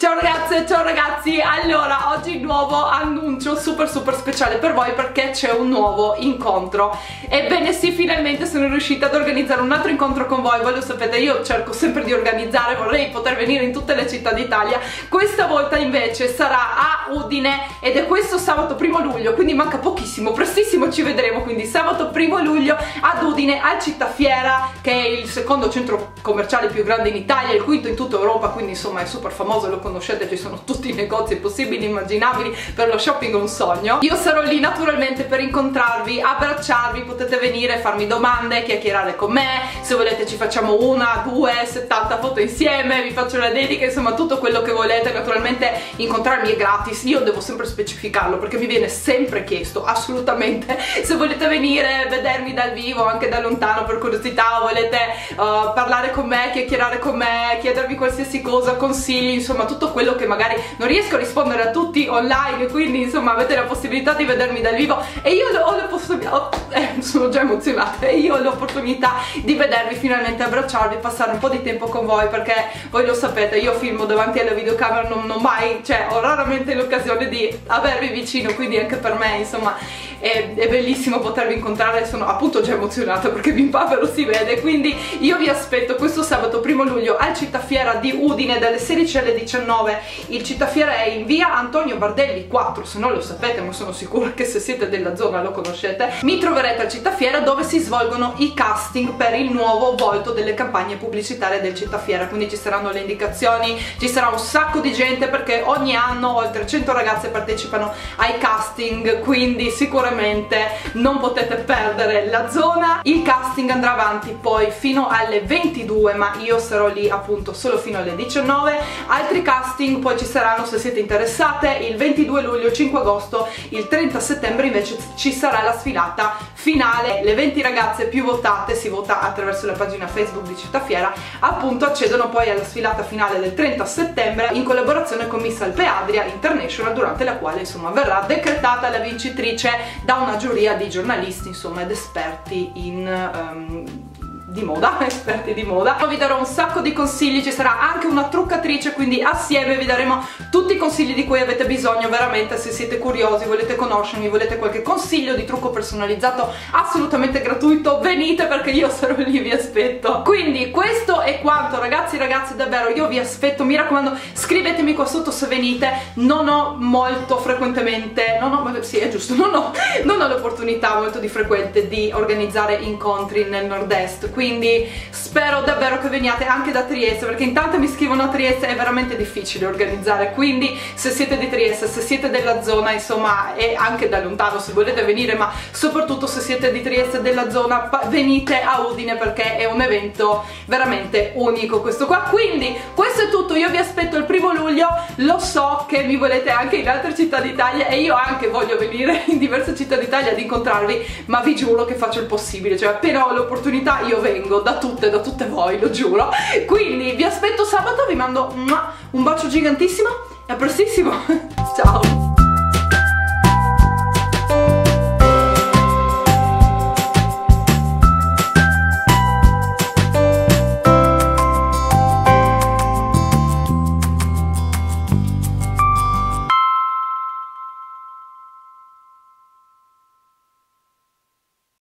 Ciao ragazze, ciao ragazzi, allora oggi nuovo annuncio super speciale per voi perché c'è un nuovo incontro. Ebbene sì, finalmente sono riuscita ad organizzare un altro incontro con voi. Voi lo sapete, io cerco sempre di organizzare, vorrei poter venire in tutte le città d'Italia. Questa volta invece sarà a Udine ed è questo sabato 1° luglio, quindi manca pochissimo, prestissimo ci vedremo. Quindi sabato 1° luglio ad Udine al Città Fiera, che è il secondo centro commerciale più grande in Italia, il quinto in tutta Europa, quindi insomma è super famoso, lo conoscete, ci sono tutti i negozi possibili e immaginabili, per lo shopping è un sogno. Io sarò lì naturalmente per incontrarvi, abbracciarvi, potete venire, farmi domande, chiacchierare con me, se volete ci facciamo 1, 2, 70 foto insieme, vi faccio la dedica, insomma tutto quello che volete. Naturalmente incontrarmi è gratis, io devo sempre specificarlo perché mi viene sempre chiesto, assolutamente, se volete venire, vedermi dal vivo, anche da lontano per curiosità, volete parlare con me, chiacchierare con me, chiedermi qualsiasi cosa, consigli, insomma tutto quello che magari non riesco a rispondere a tutti online, quindi insomma avete la possibilità di vedermi dal vivo e io ho la possibilità, sono già emozionata, e io ho l'opportunità di vedervi finalmente, abbracciarvi, passare un po' di tempo con voi, perché voi lo sapete, io filmo davanti alla videocamera, non ho mai, cioè ho raramente l'occasione di avervi vicino, quindi anche per me insomma è bellissimo potervi incontrare. Sono appunto già emozionata perché vi impavero, si vede. Quindi io vi aspetto questo sabato 1° luglio al Città Fiera di Udine dalle 16 alle 19. Il Città Fiera è in via Antonio Bardelli 4, se non lo sapete, ma sono sicura che se siete della zona lo conoscete. Mi troverete al Città Fiera, dove si svolgono i casting per il nuovo volto delle campagne pubblicitarie del Città Fiera, quindi ci saranno le indicazioni, ci sarà un sacco di gente perché ogni anno oltre 100 ragazze partecipano ai casting, quindi sicuramente non potete perdere la zona. Il casting andrà avanti poi fino alle 22, ma io sarò lì appunto solo fino alle 19. Altri casting poi ci saranno, se siete interessate, il 22 luglio, 5 agosto, il 30 settembre invece ci sarà la sfilata finale. Le 20 ragazze più votate, si vota attraverso la pagina Facebook di Città Fiera, appunto accedono poi alla sfilata finale del 30 settembre in collaborazione con Miss Alpe Adria International, durante la quale insomma verrà decretata la vincitrice da una giuria di giornalisti insomma ed esperti di moda, esperti di moda. Vi darò un sacco di consigli, ci sarà anche una truccatrice, quindi assieme vi daremo tutti i consigli di cui avete bisogno veramente. Se siete curiosi, volete conoscermi, volete qualche consiglio di trucco personalizzato assolutamente gratuito, venite perché io sarò lì, vi aspetto. Quindi questo è quanto, ragazzi e ragazze, davvero io vi aspetto, mi raccomando scrivetemi qua sotto se venite. Non ho molto frequentemente, sì è giusto, non ho l'opportunità molto di frequente di organizzare incontri nel nord-est, quindi spero davvero che veniate anche da Trieste, perché in tante mi scrivono a Trieste, è veramente difficile organizzare, quindi se siete di Trieste, se siete della zona insomma, e anche da lontano se volete venire, ma soprattutto se siete di Trieste e della zona, venite a Udine perché è un evento veramente unico questo qua. Quindi questo è tutto, io vi aspetto il 1° luglio, lo so che mi volete anche in altre città d'Italia e io anche voglio venire in diverse città d'Italia ad incontrarvi, ma vi giuro che faccio il possibile, cioè appena ho l'opportunità io vengo da tutte voi, lo giuro. Quindi vi aspetto sabato, vi mando un bacio gigantissimo e a prestissimo. Ciao.